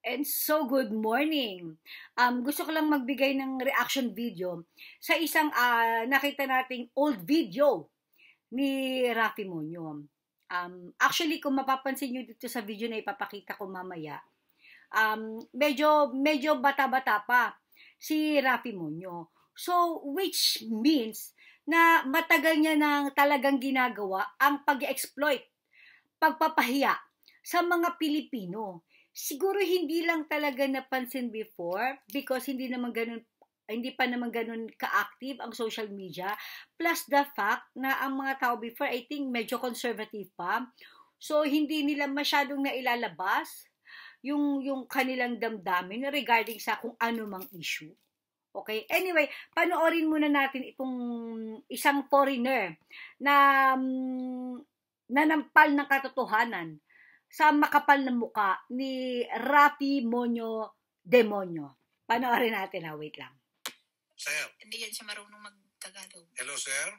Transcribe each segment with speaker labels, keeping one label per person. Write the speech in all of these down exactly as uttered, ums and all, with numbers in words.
Speaker 1: And so, good morning. Um, gusto ko lang magbigay ng reaction video sa isang ah, nakita nating old video ni Rafi Monyo. Um, actually, kung mapapansin nyo dito sa video na ipapakita ko mamaya, um, medyo, medyo bata-bata pa si Rafi Monyo. So, which means na matagal niya nang talagang ginagawa ang pag-exploit, pagpapahiya sa mga Pilipino. Siguro hindi lang talaga napansin before because hindi naman ganun, hindi pa naman ganun ka-active ang social media. Plus the fact na ang mga tao before, I think, medyo conservative pa. So, hindi nila masyadong nailalabas yung, yung kanilang damdamin regarding sa kung ano mang issue. Okay? Anyway, panoorin muna natin itong isang foreigner na um, nanampal ng katotohanan sa makapal na muka ni Rafi Monyo Demonyo. Panoorin natin ha, wait lang.
Speaker 2: Sir.
Speaker 3: Hindi yan siya marunong mag-Tagalog.
Speaker 2: Hello, sir.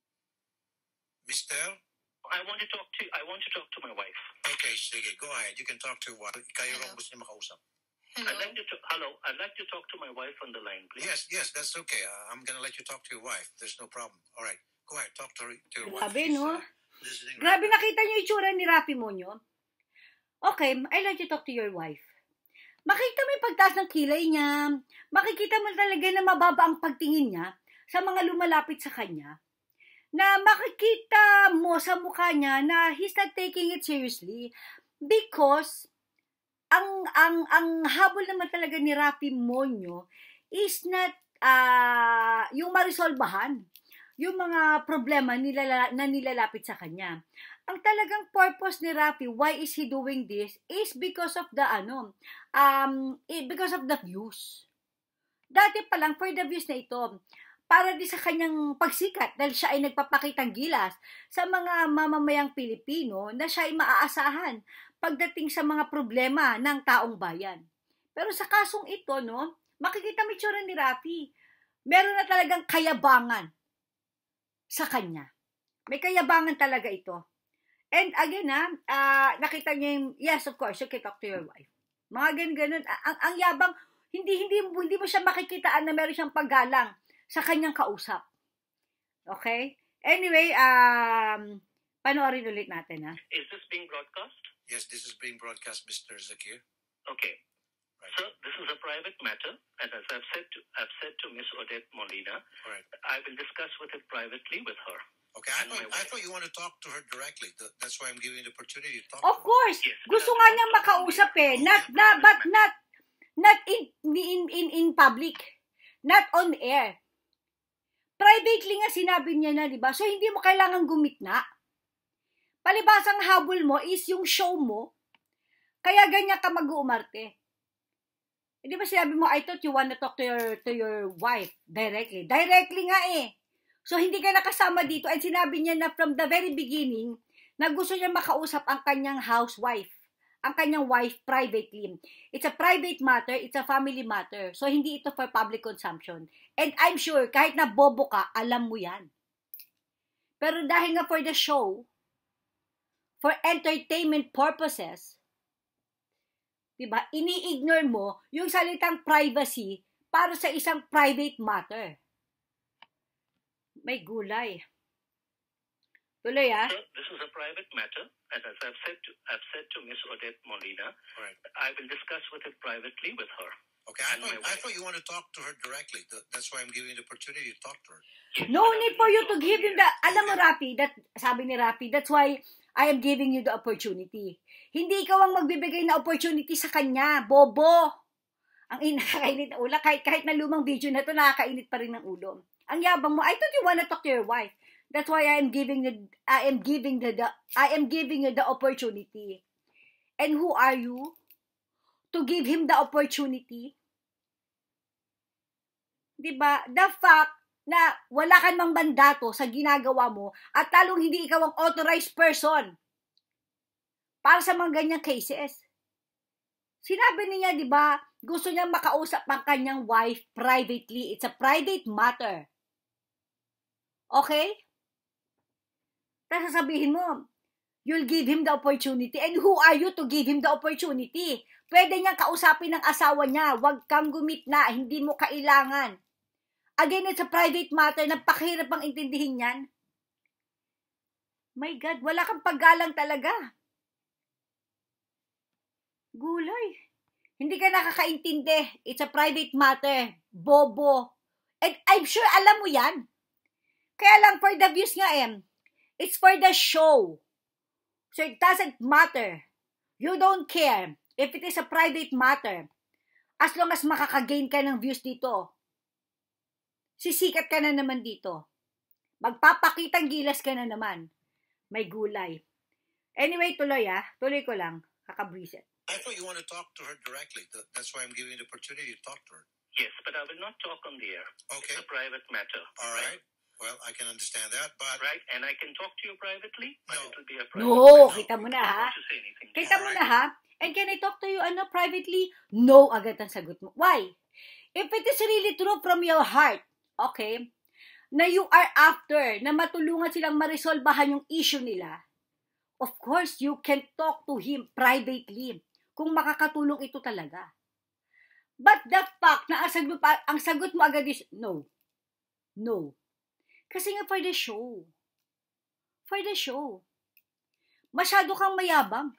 Speaker 2: Mister?
Speaker 4: I want to talk to I want to talk to my wife.
Speaker 2: Okay, sige. Go ahead. You can talk to what? Kayo
Speaker 3: Hello.
Speaker 2: lang gusto niya makausap.
Speaker 3: Hello?
Speaker 4: I'd like to talk, hello. I'd like to talk to my wife on the line, please.
Speaker 2: Yes, yes, that's okay. Uh, I'm gonna let you talk to your wife. There's no problem. All right. Go ahead. Talk to, her, to your wife.
Speaker 1: Grabe,
Speaker 2: She's,
Speaker 1: no?
Speaker 2: uh, listening
Speaker 1: Grabe,
Speaker 2: right now.
Speaker 1: nakita niyo yung itsura ni Rafi Monyo? Okay, I'd like to talk to your wife. Makita mo yung pagtaas ng kilay niya. Makikita mo talaga na mababa ang pagtingin niya sa mga lumalapit sa kanya. Na makikita mo sa mukha niya na he's not taking it seriously because ang ang ang habol naman talaga ni Rafi Monyo is not uh, yung marisolbahan yung mga problema nilala, na nilalapit sa kanya. Ang talagang purpose ni Rafi, why is he doing this, is because of the ano, um, because of the views. Dati pa lang, for the views na ito, para di sa kanyang pagsikat dahil siya ay nagpapakitang gilas sa mga mamamayang Pilipino na siya ay maaasahan pagdating sa mga problema ng taong bayan. Pero sa kasong ito, no, makikita mo itsura ni Rafi. Meron na talagang kayabangan sa kanya. May kayabangan talaga ito. And again, ha, uh, nakita niya yung, yes, of course, you can talk to your wife. Mga ganun-ganun. Ang, ang yabang, hindi, hindi, hindi mo siya makikitaan na meron siyang paggalang sa kanyang kausap. Okay? Anyway, um, panoorin ulit natin, ha?
Speaker 4: Is this being broadcast?
Speaker 2: Yes, this is being broadcast, Mister Zakir.
Speaker 4: Okay.
Speaker 2: Right.
Speaker 4: Sir, this is a private matter, and as I've said to I've said to Miss Odette Molina,
Speaker 2: All right.
Speaker 4: I will discuss with it privately with her.
Speaker 2: Okay, I
Speaker 4: And
Speaker 2: thought,
Speaker 4: my
Speaker 2: I
Speaker 4: wife.
Speaker 2: thought you want to talk to her directly. Th- That's why I'm giving you the opportunity to talk
Speaker 1: Of
Speaker 2: to her.
Speaker 1: course,
Speaker 4: Yes.
Speaker 1: gusto nga niyang makausap eh. Not, na, but not, not in, in, in, in public. Not on air. Privately nga sinabi niya na, di ba? So, hindi mo kailangan gumitna. Palibasang habol mo is yung show mo. Kaya ganyan ka mag-uumarte. Eh, di ba sinabi mo, I thought you wanna talk to your, to your wife directly. Directly nga eh. So, hindi ka nakasama dito. At sinabi niya na from the very beginning, na gusto niya makausap ang kanyang housewife. Ang kanyang wife privately. It's a private matter. It's a family matter. So, hindi ito for public consumption. And I'm sure, kahit na bobo ka, alam mo yan. Pero dahil nga for the show, for entertainment purposes, diba, ini-ignore mo yung salitang privacy para sa isang private matter. May gulay. Tuloy, ah.
Speaker 4: Sir, this is a private matter, and as I've said to I've said to Miss Odette Molina,
Speaker 2: All right.
Speaker 4: I will discuss with it privately with her.
Speaker 2: Okay, I
Speaker 4: And
Speaker 2: thought,
Speaker 4: my
Speaker 2: I
Speaker 4: wife.
Speaker 2: thought you want to talk to her directly. Th- That's why I'm giving you the opportunity to talk to her.
Speaker 1: No need for you to give him the, alam mo Rafi, that, sabi ni Rafi, that's why I am giving you the opportunity. Hindi ikaw ang magbibigay na opportunity sa kanya, bobo. Ang inakainit na ulo, kahit, kahit na lumang video na to, nakakainit pa rin ng ulo. Ang yabang mo, I thought you wanna talk to your wife. That's why I am giving you, I am giving the, the I am giving you the opportunity. And who are you to give him the opportunity? Diba? The fact na wala kang mang mandato sa ginagawa mo at talong hindi ikaw ang authorized person para sa mga ganyang cases. Sinabi niya, di ba, gusto niya makausap ang kanyang wife privately. It's a private matter. Okay? Tapos sasabihin mo, you'll give him the opportunity. And who are you to give him the opportunity? Pwede niyang kausapin ng asawa niya. Huwag kang gumit na. Hindi mo kailangan. Again, it's a private matter. Napakahirap ang intindihin yan. My God, wala kang paggalang talaga. Gulay. Hindi ka nakakaintindi. It's a private matter. Bobo. And I'm sure alam mo yan. Kaya lang for the views nga eh. It's for the show. So it doesn't matter. You don't care if it is a private matter. As long as makakagain ka ng views dito. Sisikat ka na naman dito. Magpapakitang gilas ka na naman. May gulay. Anyway, tuloy ah. Tuloy ko lang. Kakabwisit.
Speaker 2: I thought you want to talk to her directly. That's why I'm giving you the opportunity to talk to her.
Speaker 4: Yes, but I will not talk on the air.
Speaker 2: Okay.
Speaker 4: It's a private matter.
Speaker 2: All right. Well, I can understand that, but...
Speaker 4: Right, and I can talk to you privately, but
Speaker 2: No.
Speaker 4: it will be a private
Speaker 1: No,
Speaker 4: matter.
Speaker 1: kita mo na
Speaker 4: I don't
Speaker 1: ha.
Speaker 4: want to say anything.
Speaker 1: Kita mo
Speaker 2: Alright.
Speaker 1: na ha. And can I talk to you ano privately? No, agad ang sagot mo. Why? If it is really true from your heart, okay, na you are after na matulungan silang marisolbahan yung issue nila, of course, you can talk to him privately kung makakatulong ito talaga. But the fact na ang sagot, ang sagot mo agad is no. No. Kasi nga for the show. For the show. Masyado kang mayabang.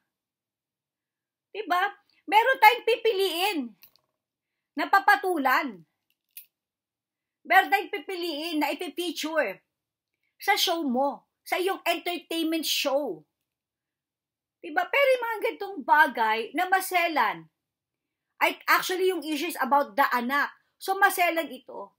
Speaker 1: Diba? Meron tayong pipiliin na papatulan. Meron tayong pipiliin na ipipicture sa show mo, sa iyong entertainment show. Diba? Pero yung mga ganitong bagay na maselan, ay actually yung issue is about the anak. So maselan ito.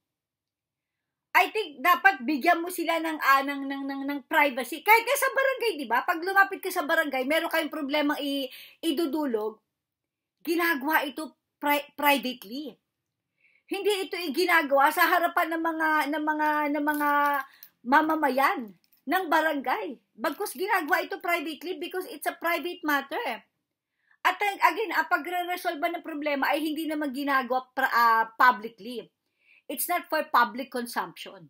Speaker 1: I think dapat bigyan mo sila ng anang ng, ng, ng privacy. Kahit ka sa barangay, di ba? Pag lumapit ka sa barangay, meron kayong problemang i- idudulog, ginagawa ito pri- privately. Hindi ito ginagawa sa harapan ng mga ng mga ng mga mamamayan ng barangay. Bagkus ginagawa ito privately because it's a private matter. At again, ang pagre-resolve ng problema ay hindi naman ginagawa pra, uh, publicly. It's not for public consumption.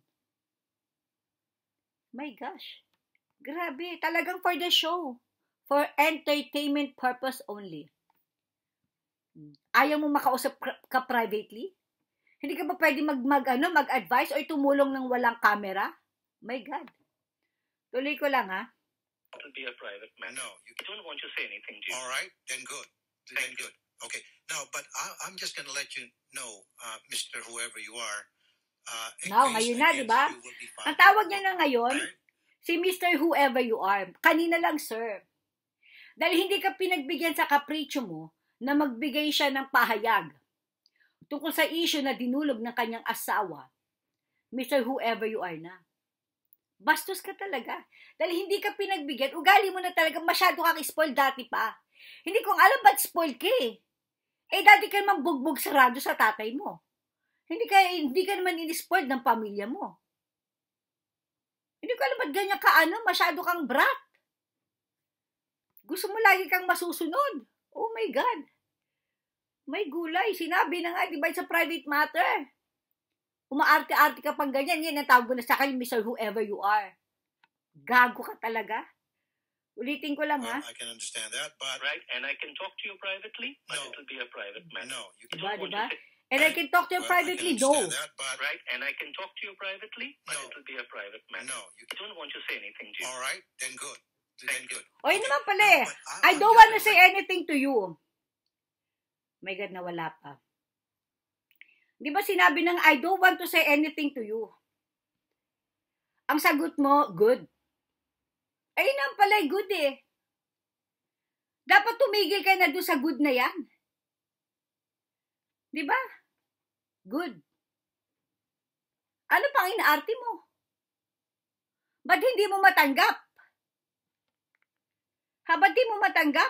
Speaker 1: My gosh. Grabe. Talagang for the show. For entertainment purpose only. Ayaw mo makausap ka privately? Hindi ka ba pwede mag, mag, ano, mag-advise o tumulong ng walang camera? My God. Tuloy ko lang, ha?
Speaker 4: It will be a private matter.
Speaker 2: No. You,
Speaker 4: I don't want to say anything to you.
Speaker 2: all right. Then good. Then good. Okay. Now, but I, I'm just going to let you know, uh, Mister Whoever you are, uh, a
Speaker 1: Now,
Speaker 2: case
Speaker 1: ngayon na,
Speaker 2: against
Speaker 1: di ba?
Speaker 2: you will be filed.
Speaker 1: Ang tawag niya na ngayon,
Speaker 2: Alright?
Speaker 1: si Mister Whoever you are. Kanina lang, sir. Dahil hindi ka pinagbigyan sa kapritsyo mo na magbigay siya ng pahayag tungkol sa issue na dinulog ng kanyang asawa, Mister Whoever you are na. Bastos ka talaga. Dahil hindi ka pinagbigyan, ugali mo na talaga, masyado kang spoiled dati pa. Hindi kong alam ba't spoiled ka eh. Eh, dati ka naman bugbog sarado sa tatay mo. Hindi ka, hindi ka naman in-spoiled ng pamilya mo. Hindi ko alam ba't ganyan ka, ano, masyado kang brat. Gusto mo lagi kang masusunod. Oh my God. May gulay. Sinabi na nga, di ba, sa private matter. Umaarte-arte ka pang ganyan. Yan ang tawag ko na sa akin, Mister Whoever you are. Gago ka talaga. Ulitin ko lang,
Speaker 2: Well,
Speaker 1: ha?
Speaker 2: I can understand that, but
Speaker 4: Right, and I can talk to you privately, but
Speaker 2: No.
Speaker 4: it will be a private matter.
Speaker 2: no. You
Speaker 4: I
Speaker 1: Diba,
Speaker 4: don't want
Speaker 1: diba?
Speaker 4: to say,
Speaker 1: And I can talk to you
Speaker 2: well, I can
Speaker 1: privately, no.
Speaker 2: understand that, but
Speaker 4: right, and I can talk to you privately, but
Speaker 2: No.
Speaker 4: it will be a private matter.
Speaker 2: no. You,
Speaker 4: I don't want to say anything to you.
Speaker 2: all right. Then good. Then good.
Speaker 1: O, yun
Speaker 2: Okay.
Speaker 1: naman pala
Speaker 2: No,
Speaker 1: eh.
Speaker 2: but I-
Speaker 1: I
Speaker 2: I'm
Speaker 1: don't
Speaker 2: just
Speaker 1: wanna
Speaker 2: gonna
Speaker 1: say
Speaker 2: let-
Speaker 1: anything to you. My God, nawala pa. Di ba sinabi ng I don't want to say anything to you? Ang sagot mo, good. Ayun naman pala, good eh. Dapat tumigil ka na doon sa good na yan. Di ba? Good. Ano pang inaarte mo? Ba't hindi mo matanggap? Ha, ba't di mo matanggap?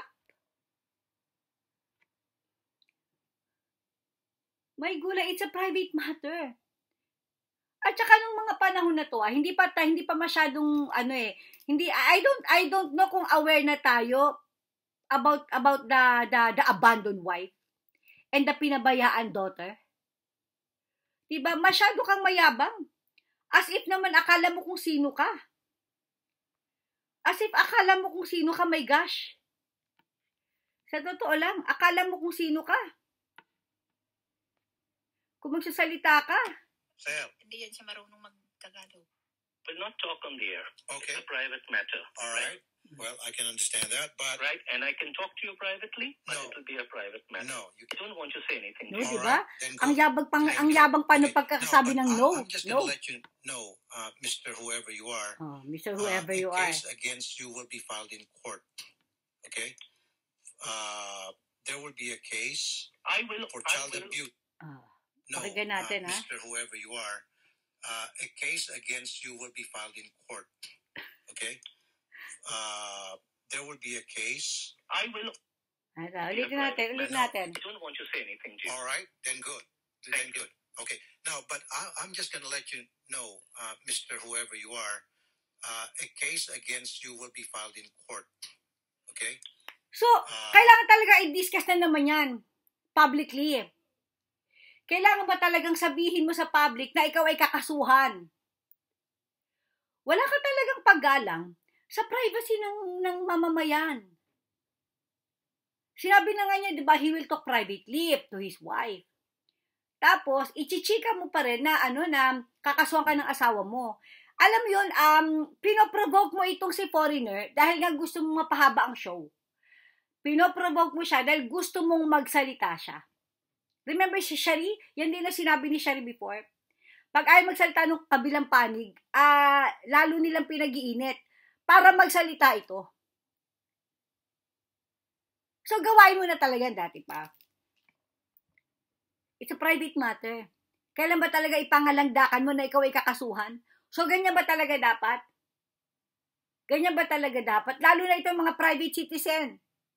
Speaker 1: May gulay, it's a private matter. At saka nung mga panahon na to, ah, hindi pa ta, hindi pa masyadong ano eh, hindi I don't I don't know kung aware na tayo about about the the the abandoned wife and the pinabayaan daughter. Diba? Masyado kang mayabang. As if naman akala mo kung sino ka. As if akala mo kung sino ka, my gosh. Sa totoo lang, akala mo kung sino ka. Kung magsasalita ka.
Speaker 2: Sir.
Speaker 3: Hindi yan siya marunong mag-Tagalog.
Speaker 4: We'll not talk on the air.
Speaker 2: Okay.
Speaker 4: It's a private matter.
Speaker 2: All right. Well, I can understand that, but...
Speaker 4: Right, and I can talk to you privately, but
Speaker 2: No.
Speaker 4: it will be a private matter.
Speaker 2: No, you
Speaker 4: I don't want to say anything.
Speaker 1: No,
Speaker 4: to
Speaker 1: di
Speaker 4: you.
Speaker 1: ba?
Speaker 2: Alright, then go.
Speaker 1: Ang yabang pang
Speaker 2: Thank
Speaker 1: ang
Speaker 2: you.
Speaker 1: yabang pa ng
Speaker 2: Okay.
Speaker 1: pagkakasabi
Speaker 2: No,
Speaker 1: ng
Speaker 2: but
Speaker 1: no.
Speaker 2: I- I'm just
Speaker 1: No.
Speaker 2: gonna let you know, uh, Mister Whoever you are,
Speaker 1: Oh, Mister
Speaker 2: uh,
Speaker 1: Whoever
Speaker 2: a
Speaker 1: you are.
Speaker 2: case against you will be filed in court. Okay? Uh, there will be a case
Speaker 4: I will.
Speaker 2: for
Speaker 4: I
Speaker 2: child
Speaker 4: will.
Speaker 2: abuse.
Speaker 1: Ah,
Speaker 2: No,
Speaker 1: Pakinggan
Speaker 2: uh,
Speaker 1: natin, ha?
Speaker 2: Mister Whoever you are, uh, a case against you will be filed in court. Okay? Uh, there will be a case.
Speaker 4: I will.
Speaker 1: Ano,
Speaker 4: be a
Speaker 1: ulitin natin,
Speaker 4: private
Speaker 1: ulitin
Speaker 4: matter.
Speaker 1: natin.
Speaker 4: I don't want to say anything to you.
Speaker 2: All right, then good. Then good. Okay. Now, but I, I'm just going to let you know, uh, Mister Whoever you are, uh, a case against you will be filed in court. Okay?
Speaker 1: So,
Speaker 2: Ah.
Speaker 1: kailangan talaga i-discuss na naman yan publicly. Kailangan ba talagang sabihin mo sa public na ikaw ay kakasuhan? Wala ka talagang paggalang sa privacy ng, ng mamamayan. Sinabi na nga niya, di ba, he will talk privately to his wife. Tapos, ichichika mo pa rin na, ano, na kakasuhan ka ng asawa mo. Alam mo yun, um, pinoprovoke mo itong si foreigner dahil nga gusto mong mapahaba ang show. Pinoprovoke mo siya dahil gusto mong magsalita siya. Remember si Shari? Yan din na sinabi ni Shari before. Pag ayaw magsalita ng kabilang panig, ah, lalo nilang pinag-iinit para magsalita ito. So, gawain mo na talaga dati pa. It's a private matter. Kailan ba talaga ipangalangdakan mo na ikaw ay kakasuhan? So, ganyan ba talaga dapat? Ganyan ba talaga dapat? Lalo na itong mga private citizen.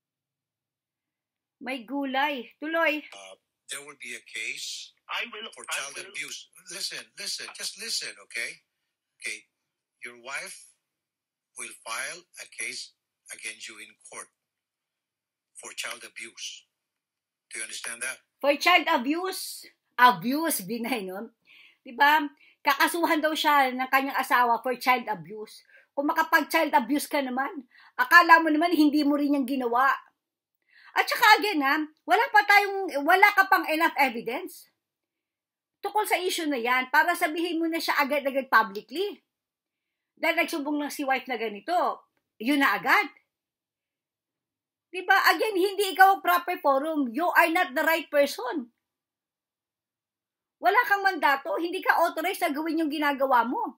Speaker 1: May gulay. Tuloy.
Speaker 2: Uh, there will be a case
Speaker 4: I will.
Speaker 2: for
Speaker 4: I
Speaker 2: child
Speaker 4: will.
Speaker 2: abuse. Listen, listen, just listen, okay? Okay. Your wife will file a case against you in court for child abuse. Do you understand that?
Speaker 1: For child abuse. Abuse, binay, no? Diba? Kakasuhan daw siya ng kanyang asawa for child abuse. Kung makapag-child abuse ka naman, akala mo naman hindi mo rin yung ginawa. At saka again, ha, wala pa tayong, wala ka pang enough evidence tukol sa issue na yan para sabihin mo na siya agad-agad publicly. Dahil nagsubong lang si wife na ganito, yun na agad. Diba? Again, hindi ikaw ang proper forum. You are not the right person. Wala kang mandato, hindi ka authorized na gawin yung ginagawa mo.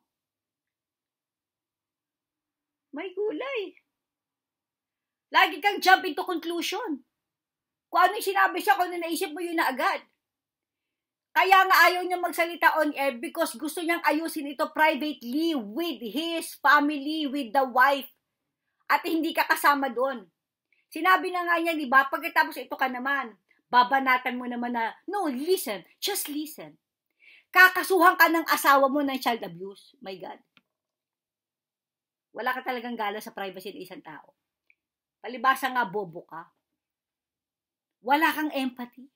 Speaker 1: May gulay. Lagi kang jump into conclusion. Kung ano yung sinabi siya, kung ano naisip mo, yun na agad. Kaya nga ayaw niya magsalita on air because gusto niyang ayusin ito privately with his family, with the wife. At hindi ka kasama doon. Sinabi na nga niya, di ba, pagkatapos ito ka naman, babanatan mo naman na, no, listen, just listen. Kakasuhan ka ng asawa mo ng child abuse. My God. Wala ka talagang gala sa privacy ng isang tao. Palibasa nga, bobo ka. Wala kang empathy.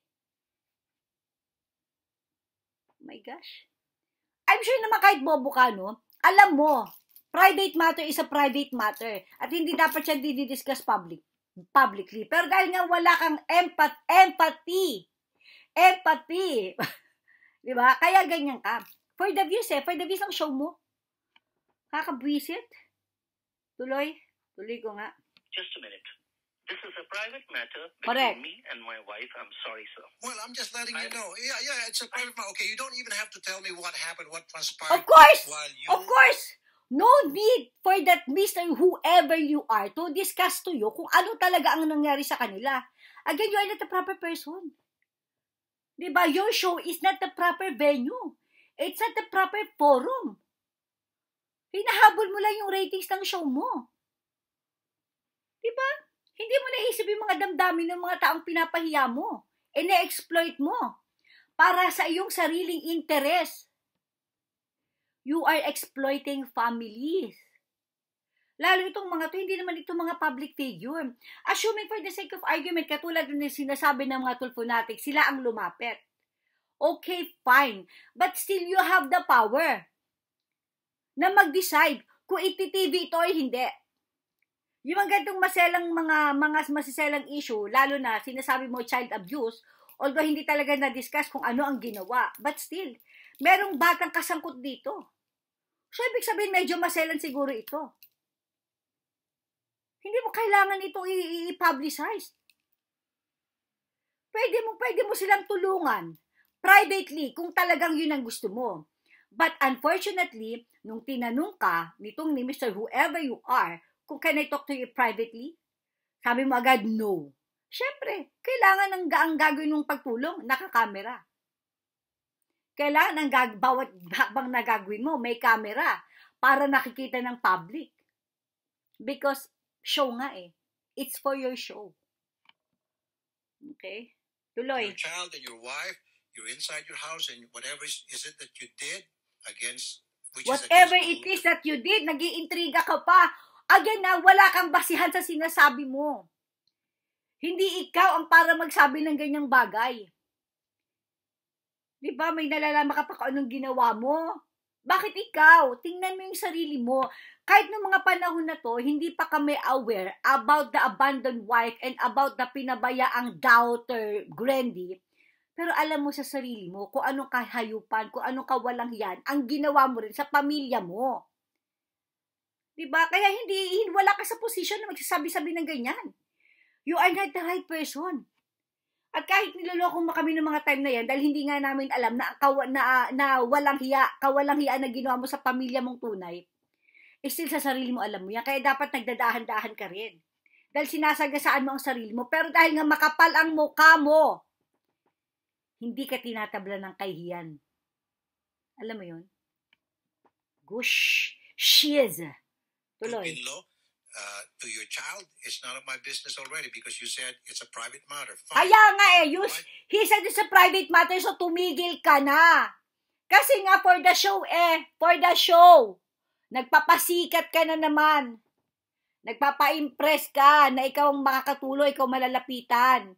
Speaker 1: My gosh. I'm sure naman kahit bobo ka, no? Alam mo, private matter is a private matter. At hindi dapat siya didiscuss public, publicly. Pero dahil nga wala kang empath, empathy. Empathy. Diba? Kaya ganyan ka. For the views eh. For the views ng show mo. Kakabwisit. Tuloy. Tuloy ko nga.
Speaker 4: Just a minute. This is a private matter between
Speaker 1: Correct.
Speaker 4: me and my wife. I'm sorry, sir.
Speaker 2: Well, I'm just letting you
Speaker 4: I-
Speaker 2: know. Yeah, yeah, it's a private matter. Okay, you don't even have to tell me what happened, what transpired.
Speaker 1: Of course!
Speaker 2: While you...
Speaker 1: Of course! No need for that Mister Whoever you are to discuss to you kung ano talaga ang nangyari sa kanila. Again, you are not the proper person. Diba? Your show is not the proper venue. It's not the proper forum. Hinahabol mo lang yung ratings ng show mo. Diba? Hindi mo naisip yung mga damdamin ng mga taong pinapahiya mo. E na-exploit mo. Para sa iyong sariling interes. You are exploiting families. Lalo itong mga to, hindi naman ito mga public figure. Assuming for the sake of argument, katulad ng sinasabi ng mga tulfonatics, sila ang lumapit. Okay, fine. But still, you have the power na mag-decide kung iti-T V ito o hindi. Yung mga ganitong maselang mga, mga masiselang issue, lalo na sinasabi mo child abuse, although hindi talaga na-discuss kung ano ang ginawa. But still, merong batang kasangkot dito. So, ibig sabihin, medyo maselan siguro ito. Hindi mo kailangan itong i-publicize. Pwede mo, pwede mo silang tulungan privately kung talagang yun ang gusto mo. But unfortunately, nung tinanong ka nitong ni Mister Whoever you are, kung can I talk to you privately, sabi mo agad, no. Siyempre, kailangan ang, ang gagawin mong pagtulong, nakakamera. Kailangan ang gag, bawat habang nagagawin mo, may camera para nakikita ng public. Because show nga eh. It's for your show. Okay? Tuloy.
Speaker 2: Your child and your wife, you're inside your house and whatever is, is it that you did against, which
Speaker 1: Whatever
Speaker 2: is
Speaker 1: it is that you did, nag-iintriga ka pa. Again na, wala kang basihan sa sinasabi mo. Hindi ikaw ang para magsabi ng ganyang bagay. Di ba, may nalalaman ka pa kung anong ginawa mo? Bakit ikaw? Tingnan mo yung sarili mo. Kahit noong mga panahon na to, hindi pa kami aware about the abandoned wife and about the pinabayaang daughter, Grandy. Pero alam mo sa sarili mo kung anong kahayupan, kung anong kawalang yan, ang ginawa mo rin sa pamilya mo. Diba? Kaya hindi, wala ka sa posisyon na magsasabi-sabi ng ganyan. You are not the right person. At kahit niloloko mo kami ng mga time na yan, dahil hindi nga namin alam na, na, na walang hiya, kawalang hiya na ginawa mo sa pamilya mong tunay, eh still sa sarili mo alam mo yan. Kaya dapat nagdadahan-dahan ka rin. Dahil sinasagasaan mo ang sarili mo. Pero dahil nga makapal ang mukha mo, hindi ka tinatabla ng kahihiyan. Alam mo yun? Gush! Shiz! Tuloy.
Speaker 2: in-law uh, to your child, it's none of my business already because you said it's a private matter. Fine.
Speaker 1: Kaya nga eh, you,
Speaker 2: Right?
Speaker 1: he said it's a private matter, so tumigil ka na. Kasi nga for the show eh, for the show. Nagpapasikat ka na naman. Nagpapa-impress ka na ikaw ang makakatuloy, ikaw malalapitan.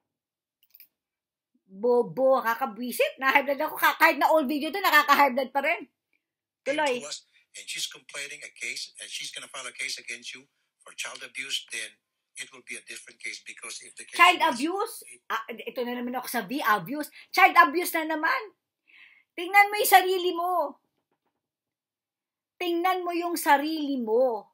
Speaker 1: Bobo, kakabwisit. Na-high blood ako. Kahit na old video to, nakaka-high blood pa rin. Tuloy.
Speaker 2: To us, and she's complaining a case, and she's going to file a case against you for child abuse, then it will be a different case because if the case
Speaker 1: Child
Speaker 2: was-
Speaker 1: abuse? Ah, ito na naman ako sa V, abuse. Child abuse na naman. Tingnan mo yung sarili mo. Tingnan mo yung sarili mo.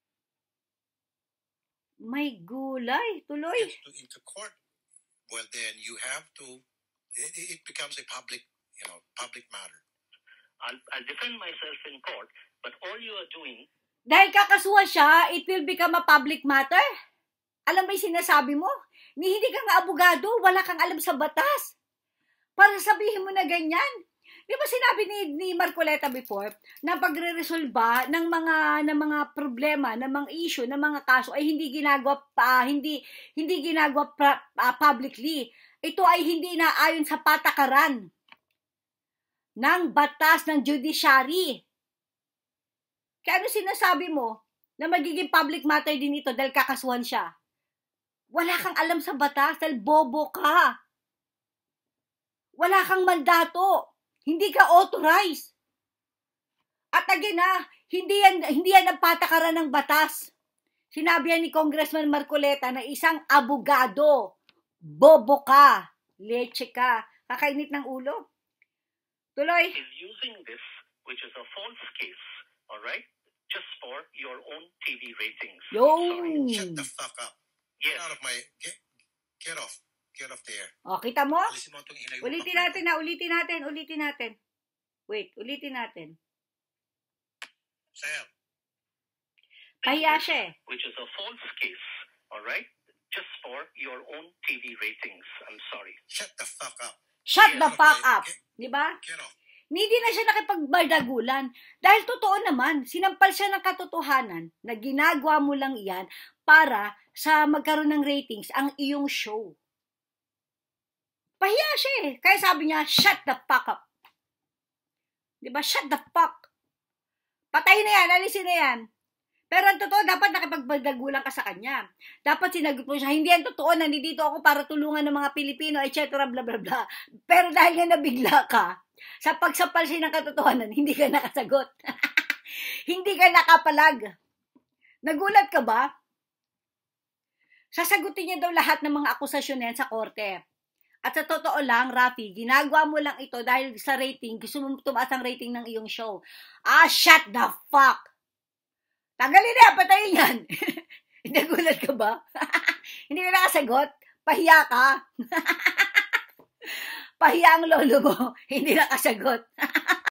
Speaker 1: May gulay. Tuloy.
Speaker 2: gets to, into court, well, then you have to, it, it becomes a public, you know, public matter.
Speaker 4: I'll, I'll defend myself in court, but all you are doing,
Speaker 1: Dahil kakasuhan siya, it will become a public matter. Alam ba yung sinasabi mo? Ni hindi ka nga abogado, wala kang alam sa batas. Para sabihin mo na ganyan. Di ba sinabi ni, ni Marcoleta before, na pagre-resolba ng mga ng mga problema, ng mga issue, ng mga kaso ay hindi ginagawa pa, hindi hindi ginagawa pra, uh, publicly. Ito ay hindi naayon sa patakaran ng batas ng judiciary. Kaya ano sinasabi mo na magiging public matter din ito dahil kakasuhan siya? Wala kang alam sa batas dahil bobo ka. Wala kang mandato. Hindi ka authorized. At again na, hindi yan, hindi yan ang patakaran ng batas. Sinabi yan ni Congressman Marcoleta na isang abogado. Bobo ka. Leche ka. Kakainit ng ulo. Tuloy.
Speaker 4: is using this, which is a false case, all right, just for your own T V ratings. I'm sorry.
Speaker 2: Shut
Speaker 1: Yo.
Speaker 2: the fuck up. Get
Speaker 4: Yes.
Speaker 2: out of my, get, get off. Get off the air.
Speaker 1: O, kita mo?
Speaker 2: Alisin mo itong hinayupak
Speaker 1: Ulitin
Speaker 2: mo.
Speaker 1: natin na, ulitin natin, ulitin natin. Wait, ulitin natin.
Speaker 2: Sam,
Speaker 1: Pahiya siya eh.
Speaker 4: Which is a false case, all right, just for your own T V ratings. I'm sorry.
Speaker 2: shut the fuck up.
Speaker 1: Shut
Speaker 2: Get
Speaker 1: the
Speaker 2: off
Speaker 1: fuck
Speaker 2: my-
Speaker 1: up.
Speaker 2: Get,
Speaker 1: Di ba?
Speaker 2: get off.
Speaker 1: Hindi na siya nakipagbardagulan. Dahil totoo naman, sinampal siya ng katotohanan na ginagawa mo lang iyan para sa magkaroon ng ratings ang iyong show. Pahiya siya eh. Kaya sabi niya, shut the fuck up. Diba? Shut the fuck. Patay na yan, alisin na yan. Pero ang totoo, dapat nakipagbardagulan ka sa kanya. Dapat sinagot mo siya, hindi yan totoo, nandito ako para tulungan ng mga Pilipino, et cetera, bla bla bla. Pero dahil nga nabigla ka, sa pagsapal siya ng katotohanan, hindi ka nakasagot. Hindi ka nakapalag. Nagulat ka ba? Sasagutin niya daw lahat ng mga akusasyon niyan sa korte. At sa totoo lang, Rafi, ginagawa mo lang ito dahil sa rating, gusto mo tumaas ang rating ng iyong show. Ah, shut the fuck! Tagalin na, patayin yan! Nagulat ka ba? Hindi ka nakasagot? Pahiya ka? Pahiya ang lolo mo, hindi nakasagot.